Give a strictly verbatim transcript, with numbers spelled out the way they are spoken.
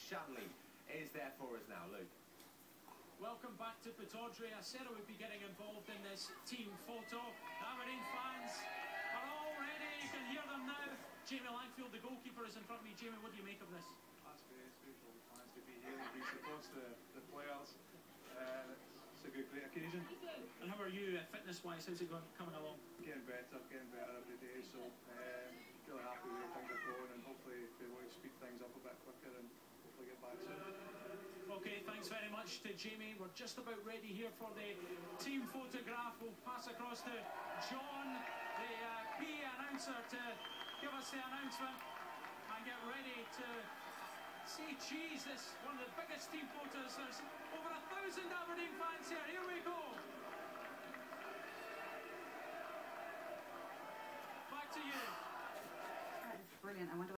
Shanley is there for us now. Luke. Welcome back to Pittodrie. I said I would be getting involved in this team photo. Aberdeen fans are all ready. You can hear them now. Jamie Langfield, the goalkeeper, is in front of me. Jamie, what do you make of this? That's great. It's great for the fans to be here and be supposed to the players. Uh, it's a good, great occasion. And how are you uh, fitness-wise? How's it going, coming along? Getting better, getting better every day. So um, really happy with how things are going, and hopefully we will speed things up a bit quicker and hopefully get back soon. Okay, thanks very much to Jamie. We're just about ready here for the team photograph. We'll pass across to John, the uh, P A announcer, to give us the announcement and get ready to see cheese. This one of the biggest team photos. There's over a thousand Aberdeen fans here. Here we go. Back to you. That is brilliant. I wonder